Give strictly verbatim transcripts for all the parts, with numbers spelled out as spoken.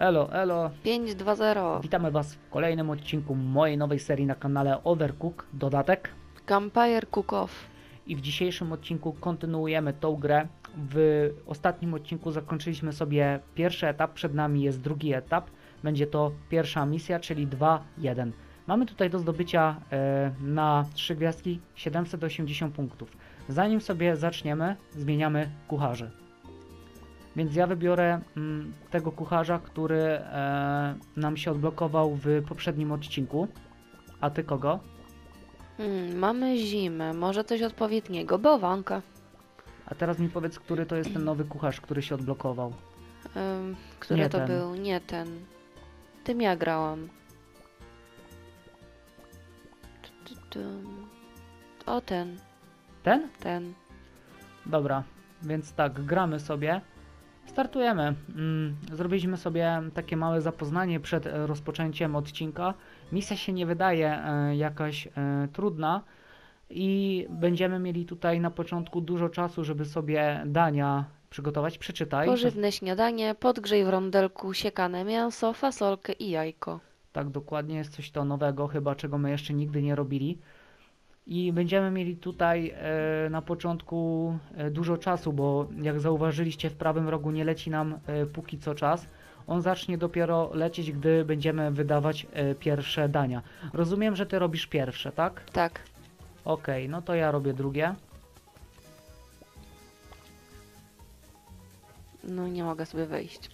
Elo, elo. pięć dwa zero. Witamy Was w kolejnym odcinku mojej nowej serii na kanale Overcook, dodatek. Campfire Cook-Off. I w dzisiejszym odcinku kontynuujemy tą grę. W ostatnim odcinku zakończyliśmy sobie pierwszy etap, przed nami jest drugi etap. Będzie to pierwsza misja, czyli dwa jeden. Mamy tutaj do zdobycia e, na trzy gwiazdki siedemset osiemdziesiąt punktów. Zanim sobie zaczniemy, zmieniamy kucharzy. Więc ja wybiorę mm, tego kucharza, który e, nam się odblokował w poprzednim odcinku. A ty kogo? Hmm, mamy zimę, może coś odpowiedniego. Bałwanka. A teraz mi powiedz, który to jest ten nowy kucharz, który się odblokował. Ym, który Nie to ten. był? Nie ten. Tym ja grałam. Tu, tu, tu. O, ten. Ten? Ten. Dobra, więc tak, gramy sobie. Startujemy. Mm, zrobiliśmy sobie takie małe zapoznanie przed e, rozpoczęciem odcinka. Misja się nie wydaje e, jakaś e, trudna i będziemy mieli tutaj na początku dużo czasu, żeby sobie dania przygotować. Przeczytaj. Pożywne śniadanie, podgrzej w rondelku siekane mięso, fasolkę i jajko. Tak, dokładnie, jest coś to nowego, chyba czego my jeszcze nigdy nie robili. I będziemy mieli tutaj e, na początku e, dużo czasu, bo jak zauważyliście, w prawym rogu nie leci nam e, póki co czas. On zacznie dopiero lecieć, gdy będziemy wydawać e, pierwsze dania. Rozumiem, że ty robisz pierwsze, tak? Tak. Okej, no to ja robię drugie. No nie mogę sobie wejść.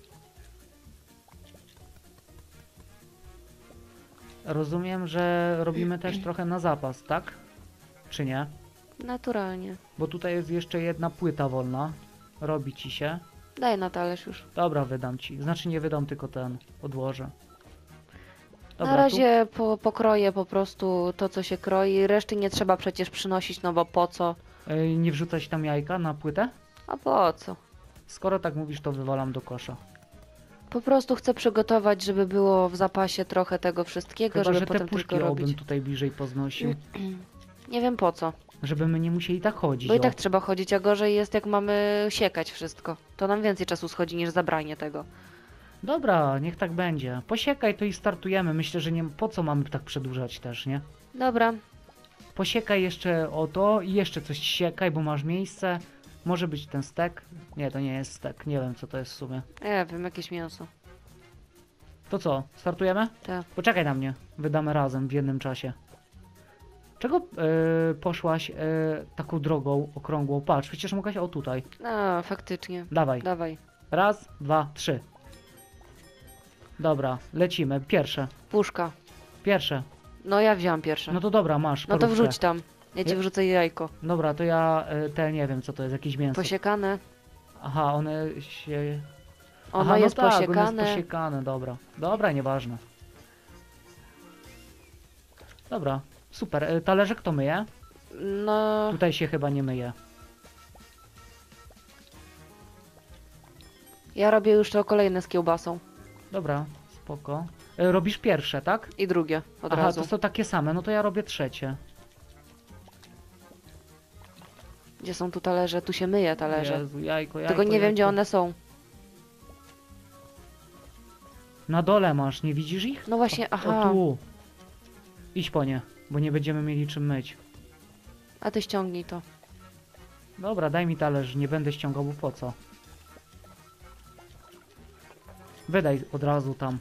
Rozumiem, że robimy też trochę na zapas, tak? Czy nie? Naturalnie. Bo tutaj jest jeszcze jedna płyta wolna. Robi ci się. Daj na talerz już. Dobra, wydam ci. Znaczy nie wydam, tylko ten odłożę. Dobra, Na razie po, pokroję po prostu to, co się kroi. Reszty nie trzeba przecież przynosić, no bo po co? Tu, y, nie wrzucać tam jajka na płytę? A po co? Skoro tak mówisz, to wywalam do kosza. Po prostu chcę przygotować, żeby było w zapasie trochę tego wszystkiego, Chyba, żeby że te potem puszki tylko obym robić. tutaj bliżej poznosił. Nie wiem po co, Żeby my nie musieli tak chodzić. bo i o. tak trzeba chodzić, a gorzej jest jak mamy siekać wszystko. To nam więcej czasu schodzi niż zabranie tego. Dobra, niech tak będzie. Posiekaj to i startujemy. Myślę, że nie po co mamy tak przedłużać też, nie? Dobra, Posiekaj jeszcze o to i jeszcze coś siekaj, bo masz miejsce. Może być ten stek? Nie, to nie jest stek. Nie wiem, co to jest w sumie. ja wiem, jakieś mięso. To co, startujemy? Tak. Poczekaj na mnie. Wydamy razem w jednym czasie. Czego yy, poszłaś yy, taką drogą okrągłą? Patrz, przecież mogłaś o tutaj. A, faktycznie. Dawaj. Dawaj. Raz, dwa, trzy. Dobra, lecimy. Pierwsze. Puszka. Pierwsze. No ja wziąłam pierwsze. No to dobra, masz. No to parówkę. wrzuć tam. Ja ci Ja- wrzucę jajko. Dobra, to ja y, te nie wiem co to jest, jakieś mięso. Posiekane. Aha, one się... Ono Aha, jest no tak, posiekane. Ono jest posiekane, dobra. Dobra, nieważne. Dobra, super. Y, talerze kto myje? No, Tutaj się chyba nie myje. ja robię już to kolejne z kiełbasą. Dobra, spoko. Y, robisz pierwsze, tak? I drugie od Aha, razu. to są takie same, no to ja robię trzecie. Gdzie są tu talerze? Tu się myje talerze. Jezu, jajko, jajko, Tylko nie wiem, jajko. gdzie one są. Na dole masz, nie widzisz ich? No właśnie, O, aha. o tu. Idź po nie, bo nie będziemy mieli czym myć. A ty ściągnij to. Dobra, daj mi talerz, nie będę ściągał, bo po co? Wydaj od razu tam.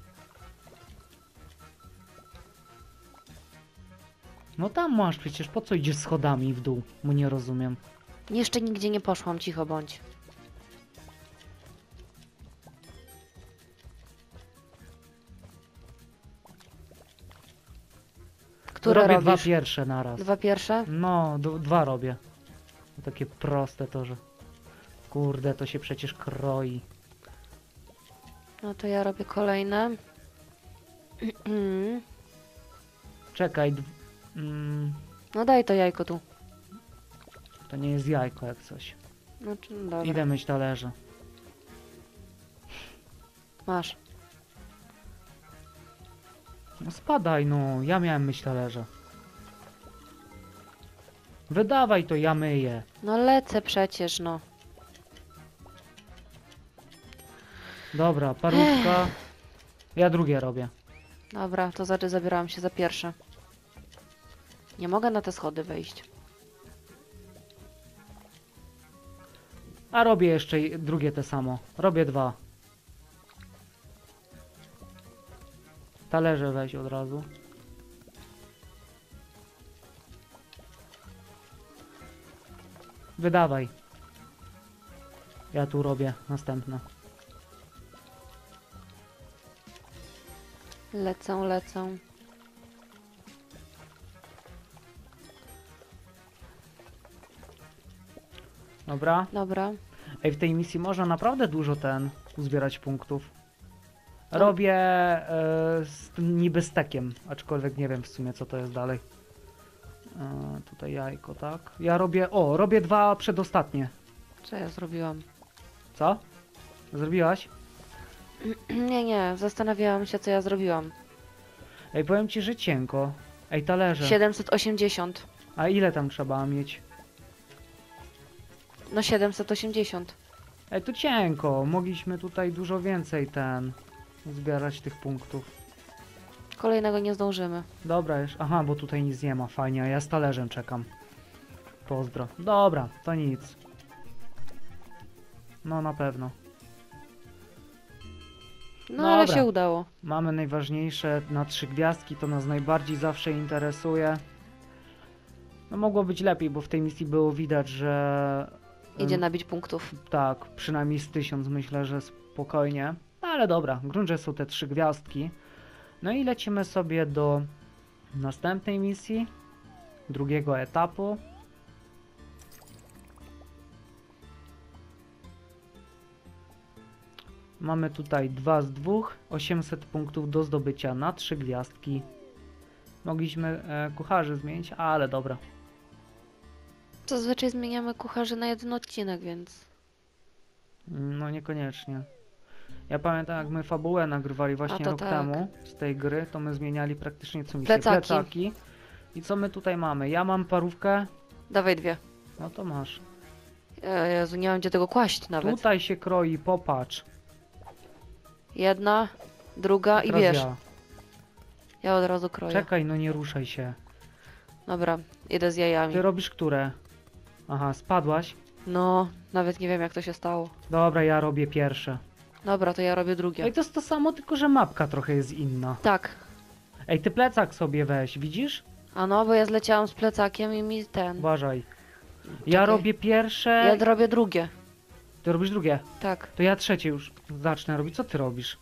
No tam masz przecież, po co idziesz schodami w dół? Bo nie rozumiem. Jeszcze nigdzie nie poszłam, cicho bądź. Które robię robisz? dwa pierwsze naraz. Dwa pierwsze? No, d- dwa robię. Takie proste to, że... Kurde, to się przecież kroi. No to ja robię kolejne. Czekaj, d- mm, No daj to jajko tu. to nie jest jajko jak coś. No czy- no dobra. Idę myć talerze. Masz. No spadaj, no, ja miałem myć talerze. Wydawaj to, ja myję. No lecę przecież, no. Dobra, parówka. Ja drugie robię. Dobra, to znaczy zabierałam się za pierwsze. Nie mogę na te schody wejść. A robię jeszcze i- drugie te samo. Robię dwa. Talerze weź od razu. Wydawaj. Ja tu robię następne. Lecę, lecę. Dobra. Dobra. Ej, w tej misji można naprawdę dużo ten uzbierać punktów. No. Robię e, z tym niby stekiem, aczkolwiek nie wiem w sumie co to jest dalej. E, tutaj jajko, tak? Ja robię, o, robię dwa przedostatnie. Co ja zrobiłam? Co? Zrobiłaś? Nie, nie, zastanawiałam się, co ja zrobiłam. Ej, powiem ci, że cienko. Ej, talerze. siedemset osiemdziesiąt. A ile tam trzeba mieć? No siedemset osiemdziesiąt. Ej, to cienko. Mogliśmy tutaj dużo więcej ten zbierać tych punktów. Kolejnego nie zdążymy. Dobra, już. Aha, bo tutaj nic nie ma. Fajnie, a ja z talerzem czekam. Pozdro. Dobra, to nic. No na pewno. No ale Dobra. się udało. Mamy najważniejsze na trzy gwiazdki, to nas najbardziej zawsze interesuje. No mogło być lepiej, bo w tej misji było widać, że... Idzie ym, nabić punktów. Tak, przynajmniej z tysiąc myślę, że spokojnie. No ale dobra, w gruncie są te trzy gwiazdki. No i lecimy sobie do następnej misji, drugiego etapu. Mamy tutaj dwa z dwóch, osiemset punktów do zdobycia na trzy gwiazdki. Mogliśmy e, kucharzy zmienić, ale dobra. Zazwyczaj zmieniamy kucharzy na jeden odcinek, więc... No niekoniecznie. Ja pamiętam jak my fabułę nagrywali właśnie to rok tak. temu z tej gry, to my zmieniali praktycznie co misję. Plecaki. Plecaki. I co my tutaj mamy? Ja mam parówkę, Dawaj dwie. no to masz. E, Jezu, nie mam gdzie tego kłaść nawet. Tutaj się kroi, popatrz. Jedna, druga i Teraz bierz. ja. Ja od razu kroję. Czekaj, no nie ruszaj się. Dobra, idę z jajami. Ty robisz które? Aha, spadłaś? No, nawet nie wiem jak to się stało. Dobra, ja robię pierwsze. Dobra, to ja robię drugie. Ej, to jest to samo, tylko że mapka trochę jest inna. Tak. Ej, ty plecak sobie weź, widzisz? A no, bo ja zleciałam z plecakiem i mi ten... Uważaj. Ja Czekaj. robię pierwsze, Ja robię drugie. ty robisz drugie. Tak. To ja trzecie już zacznę robić. Co ty robisz?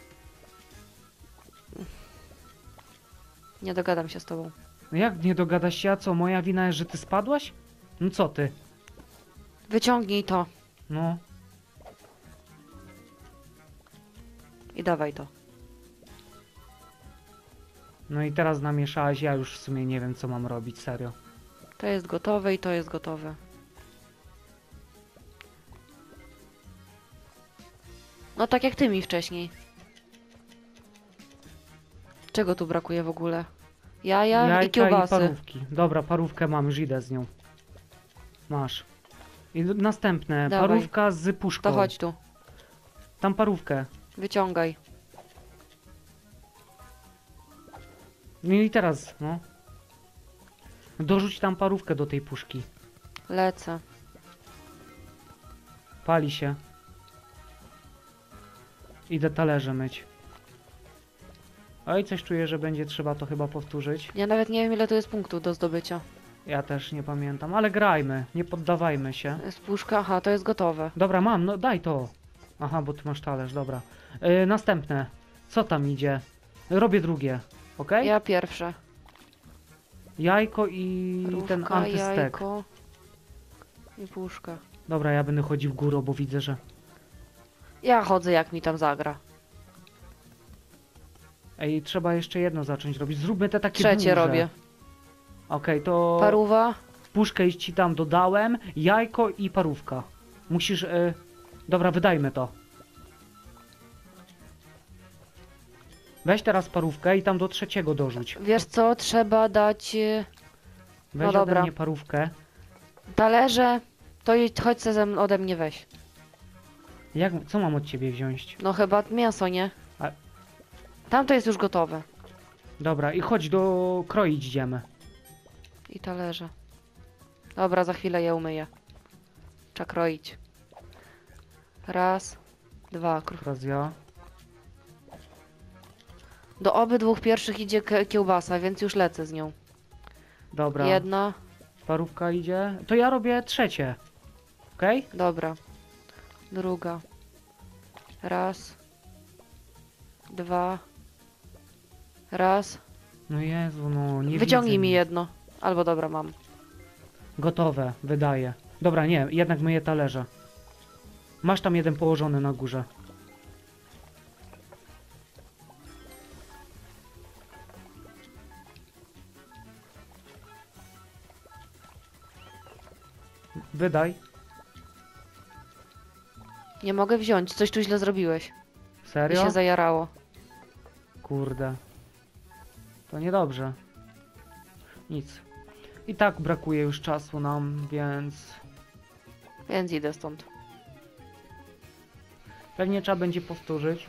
Nie dogadam się z tobą. No jak nie dogadasz się, a co? Moja wina jest, że ty spadłaś? No co ty? Wyciągnij to No. i dawaj to. No i teraz namieszałaś, ja już w sumie nie wiem co mam robić, serio. To jest gotowe i to jest gotowe. No tak jak ty mi wcześniej. Czego tu brakuje w ogóle? Jaja Jajka i kiełbasy. parówki. Dobra, parówkę mam, już idę z nią. Masz. I d- następne. Dawaj. Parówka z puszką. To chodź tu. Tam parówkę. Wyciągaj. No i teraz, no. Dorzuć tam parówkę do tej puszki. Lecę. Pali się. Idę talerze myć. Oj, coś czuję, że będzie trzeba to chyba powtórzyć. Ja nawet nie wiem ile tu jest punktów do zdobycia. Ja też nie pamiętam, ale grajmy, nie poddawajmy się. Jest puszka, aha, to jest gotowe. Dobra, mam, no daj to. Aha, bo ty masz talerz, dobra. Yy, następne. Co tam idzie? Robię drugie, ok? Ja pierwsze. Jajko i ten Rówka, antystek. jajko i puszka. Dobra, ja będę chodził w górę, bo widzę, że... Ja chodzę jak mi tam zagra. Ej, trzeba jeszcze jedno zacząć robić. Zróbmy te takie Trzecie duże. robię. Okej, to... Paruwa. Puszkę ci tam dodałem, jajko i parówka. Musisz... Y... Dobra, wydajmy to. Weź teraz parówkę i tam do trzeciego dorzuć. Wiesz co, trzeba dać y, Weź No ode dobra. mnie parówkę. talerze. To idź, chodź se ze mną, ode mnie weź. Jak, co mam od ciebie wziąć? No chyba mięso, nie? A- Tamto jest już gotowe. Dobra, i chodź do kroić idziemy. I talerze. Dobra, za chwilę je umyję. Trzeba kroić. Raz, dwa. Kro- Teraz ja. Do obydwu pierwszych idzie ke- kiełbasa, więc już lecę z nią. Dobra, Jedna, parówka idzie. To ja robię trzecie. Okej? dobra. Druga. Raz. Dwa. Raz. No Jezu, no nie Wyciągnij widzę mi nic. jedno. Albo dobra, mam. Gotowe, wydaje. Dobra, nie, jednak myję talerze. Masz tam jeden położony na górze. Wydaj. Nie mogę wziąć, coś tu źle zrobiłeś. I Serio? się zajarało. Kurde. To niedobrze. Nic. I tak brakuje już czasu nam, więc... Więc idę stąd. Pewnie trzeba będzie powtórzyć.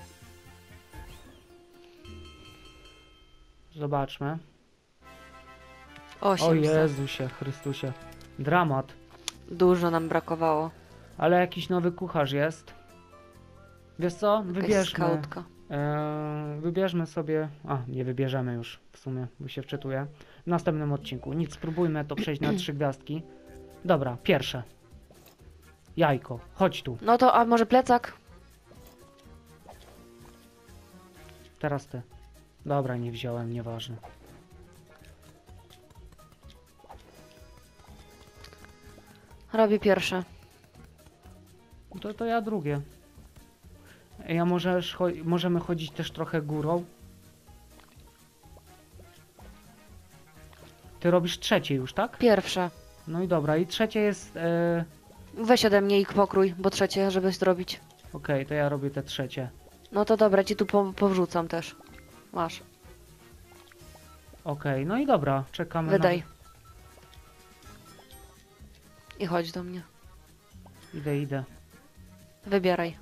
Zobaczmy. O Osiem. set. Jezusie Chrystusie. Dramat. Dużo nam brakowało. Ale jakiś nowy kucharz jest. Wiesz co? Jakaś Wybierzmy. skautka. Eee, wybierzmy sobie... A, nie wybierzemy już w sumie, bo się wczytuję. W następnym odcinku. Nic, spróbujmy to przejść na trzy gwiazdki. Dobra, pierwsze. Jajko, chodź tu. No to, a może plecak? Teraz ty. Dobra, nie wziąłem, nieważne. Robię pierwsze. To, to ja drugie. Ja możesz, cho możemy chodzić też trochę górą. Ty robisz trzecie już, tak? Pierwsze. No i dobra, i trzecie jest... E... Weź ode mnie i pokrój, bo trzecie, żeby zrobić. Okej, to ja robię te trzecie. No to dobra, ci tu po powrzucam też. Masz. Okej, no i dobra, czekamy Wydaj. na... I chodź do mnie. Idę, idę. Wybieraj.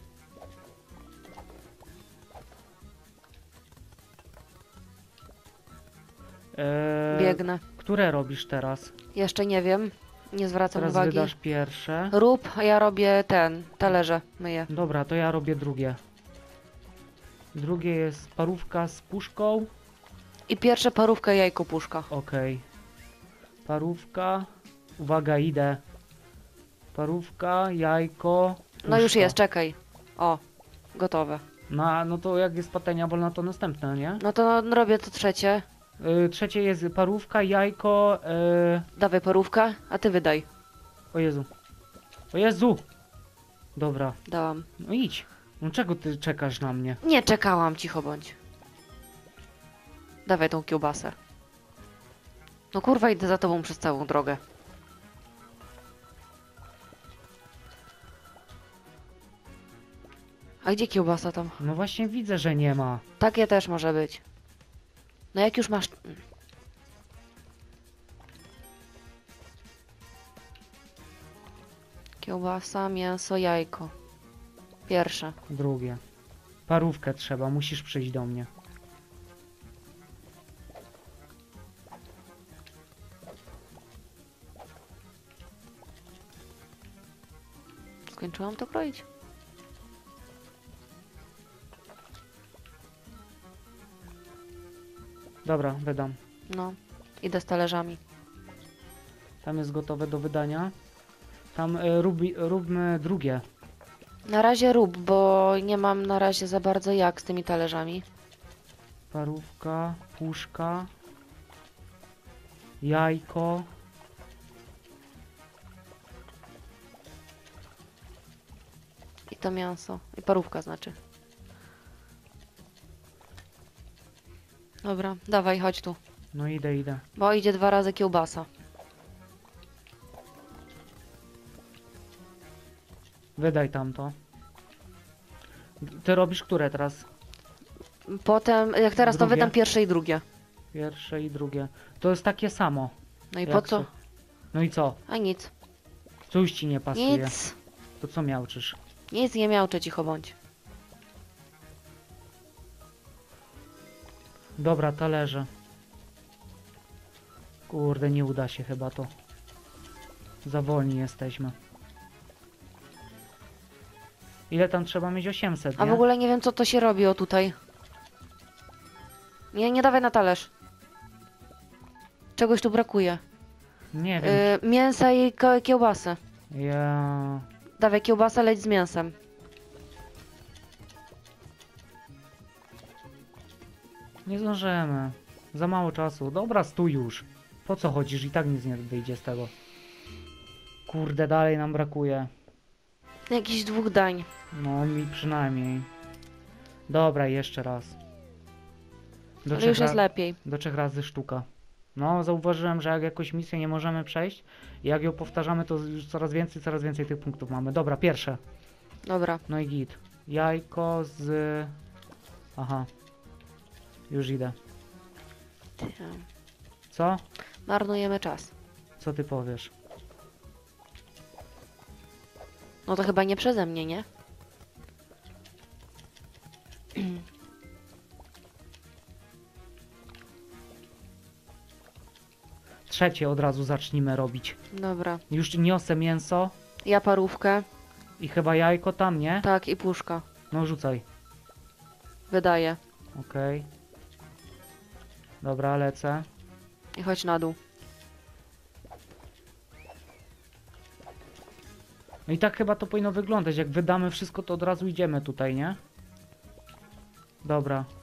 E... Biegnę. Które robisz teraz? Jeszcze nie wiem. Nie zwracam Teraz uwagi. wydasz pierwsze. Rób, a ja robię ten. Talerze myję. Dobra, to ja robię drugie. Drugie jest parówka z puszką. I pierwsze parówka, jajko, puszka. Okej. Parówka. Uwaga, idę. Parówka, jajko, puszka. No już jest, czekaj. O, gotowe. No, no to jak jest patelnia wolna, to następne, nie? No to robię to trzecie. Y, trzecie jest parówka, jajko, y... Dawaj parówka, a ty wydaj. O Jezu. O Jezu! Dobra, Dałam. no idź. No czego ty czekasz na mnie? Nie czekałam, cicho bądź. Dawaj tą kiełbasę. No kurwa, idę za tobą przez całą drogę. A gdzie kiełbasa tam? No właśnie widzę, że nie ma. Takie też może być. No jak już masz... Kiełbasa, mięso, jajko. Pierwsze. Drugie. Parówkę trzeba, musisz przyjść do mnie. Skończyłam to kroić? Dobra, wydam. No. Idę z talerzami. Tam jest gotowe do wydania. Tam y, rób, róbmy drugie. Na razie rób, bo nie mam na razie za bardzo jak z tymi talerzami. Parówka, puszka, jajko. I to mięso. I parówka znaczy. Dobra, dawaj, chodź tu. No idę, idę. Bo idzie dwa razy kiełbasa. Wydaj tamto. Ty robisz które teraz? Potem, jak teraz to Drugie? wydam pierwsze i drugie. Pierwsze i drugie. To jest takie samo. No i Jak po co? se- No i co? A nic. Coś ci nie pasuje. Nic. To co miałczysz? Nic nie miałczę, cicho bądź. Dobra, talerze. Kurde, nie uda się chyba to. Za wolni jesteśmy. Ile tam trzeba mieć? osiemset, A nie? w ogóle nie wiem, co to się robi o tutaj. Nie, nie dawaj na talerz. Czegoś tu brakuje. Nie wiem. Yy, mięsa i ko- kiełbasy. Ja... Dawaj kiełbasę, leć z mięsem. Nie zdążymy. Za mało czasu. Dobra, stój już. Po co chodzisz? I tak nic nie wyjdzie z tego. Kurde, dalej nam brakuje. Jakichś dwóch dań. No, mi przynajmniej. Dobra, jeszcze raz. Do Ale już jest ra- lepiej. do trzech razy sztuka. No, zauważyłem, że jak jakąś misję nie możemy przejść, i jak ją powtarzamy, to już coraz więcej, coraz więcej tych punktów mamy. Dobra, pierwsze. Dobra. No i git. Jajko z... Aha. Już idę. Co? Marnujemy czas. Co ty powiesz? No to chyba nie przeze mnie, nie? Trzecie od razu zacznijmy robić. Dobra. Już niosę mięso Ja parówkę. i chyba jajko tam, nie? Tak, i puszka. No rzucaj. Wydaję. Okej. Dobra, lecę. I chodź na dół. No i tak chyba to powinno wyglądać. Jak wydamy wszystko, to od razu idziemy tutaj, nie? Dobra.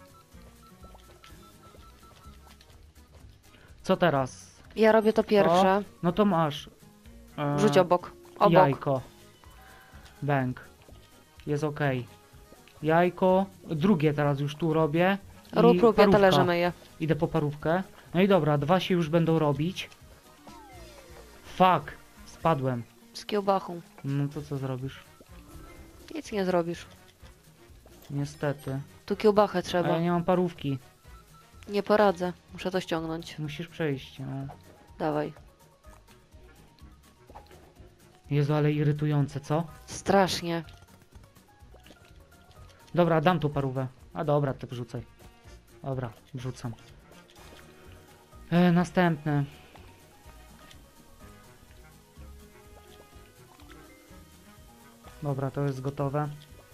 Co teraz? Ja robię to pierwsze. No to masz. E, Rzuć obok. Obok. Jajko. Bęk. Jest ok. Jajko. Drugie teraz już tu robię. I Rób, rób, ja parówka. talerze myję. Idę po parówkę. No i dobra, dwa się już będą robić. Fuck. Spadłem. Z kiełbachą. No to co zrobisz? Nic nie zrobisz. Niestety. Tu kiełbachę A trzeba. ja nie mam parówki. Nie poradzę. Muszę to ściągnąć. Musisz przejść. No. Dawaj. Jezu, ale irytujące, co? Strasznie. Dobra, dam tu parówę. A dobra, ty wrzucaj. Dobra, wrzucam. E, następne. Dobra, to jest gotowe.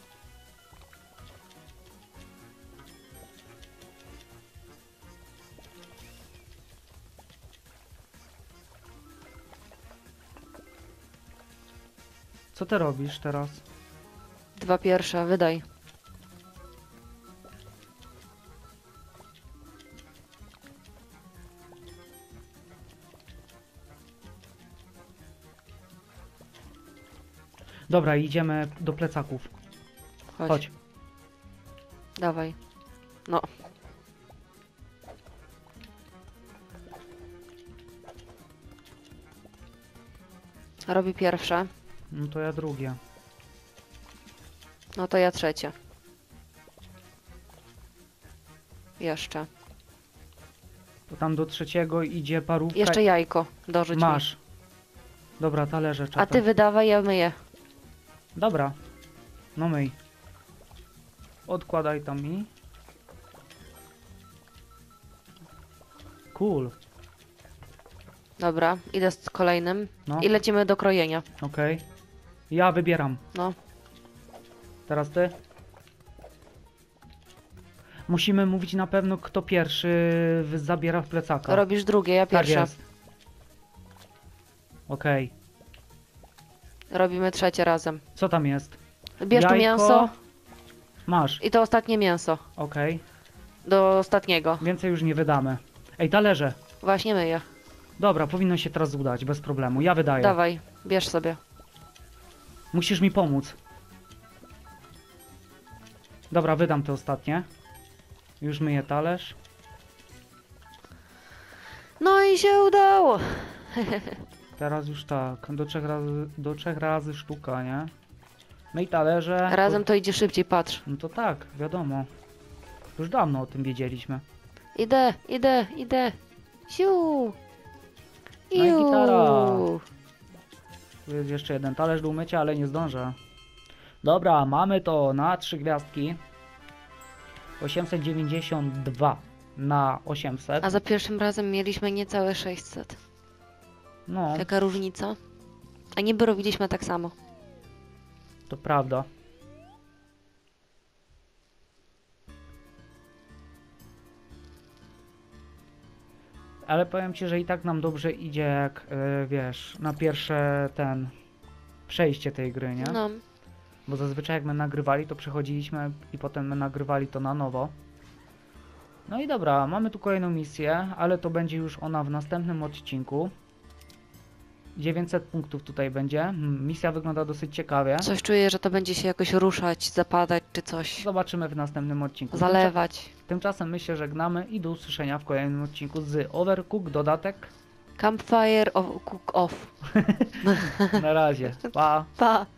Co ty robisz teraz? Dwa pierwsze, wydaj. Dobra, idziemy do plecaków. Chodź. Chodź. Dawaj. No. Robi pierwsze. No to ja drugie. No to ja trzecie. Jeszcze. To tam do trzeciego idzie parówka. Jeszcze jajko. Dorzuć Masz. mi. Dobra, talerze czekam. A ty wydawaj, ja myję. Dobra. No myj. Odkładaj tam mi. Cool. Dobra, idę z kolejnym. No. I lecimy do krojenia. Okej. Ja wybieram. No. Teraz ty. Musimy mówić na pewno, kto pierwszy w- zabiera w plecaka. Robisz drugie, ja Tak pierwsza. jest. Okej. Robimy trzecie razem. Co tam jest? Bierz tu Jajko. mięso Masz. i to ostatnie mięso. Okej. Do ostatniego. Więcej już nie wydamy. Ej, talerze. Właśnie myję. Dobra, powinno się teraz udać, bez problemu. Ja wydaję. Dawaj, bierz sobie. Musisz mi pomóc. Dobra, wydam te ostatnie. Już myję talerz. No i się udało. Teraz już tak. Do trzech razy, do trzech razy sztuka, nie? No i talerze. Razem to idzie szybciej, patrz. No to tak, wiadomo. Już dawno o tym wiedzieliśmy. Idę, idę, idę. Siu. No i gitara. Iu. Tu jest jeszcze jeden talerz do umycia, ale nie zdążę. Dobra, mamy to na trzy gwiazdki. osiemset dziewięćdziesiąt dwa na osiemset. A za pierwszym razem mieliśmy niecałe sześćset. No, Jaka różnica? A niby robiliśmy tak samo. to prawda. Ale powiem ci, że i tak nam dobrze idzie, jak yy, wiesz, na pierwsze ten przejście tej gry, nie? No, Bo zazwyczaj jak my nagrywali, to przechodziliśmy i potem my nagrywali to na nowo. No i dobra, mamy tu kolejną misję, ale to będzie już ona w następnym odcinku. dziewięćset punktów tutaj będzie. Mm, Misja wygląda dosyć ciekawie. coś czuję, że to będzie się jakoś ruszać, zapadać czy coś. Zobaczymy w następnym odcinku. Zalewać. Tymczasem my się żegnamy i do usłyszenia w kolejnym odcinku z Overcooked dodatek. Campfire of cook off. Na razie. Pa! Pa!